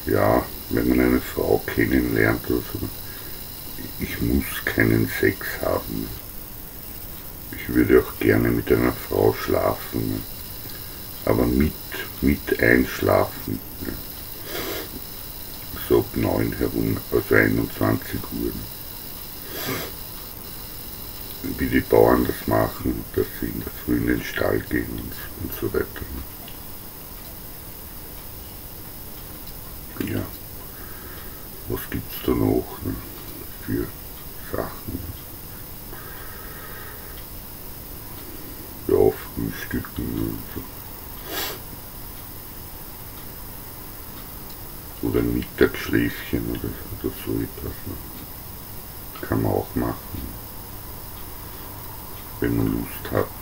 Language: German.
ja, wenn man eine Frau kennenlernt, also ich muss keinen Sex haben. Ich würde auch gerne mit einer Frau schlafen, aber mit einschlafen. So ab 9 herum, also 21 Uhr. Wie die Bauern das machen, dass sie in der Früh in den Stall gehen und so weiter. Ja, was gibt's da noch, ne, für Sachen? Ja, Frühstücken und so. Oder ein Mittagsschläfchen oder so etwas. Ne? Kann man auch machen, wenn man Lust hat.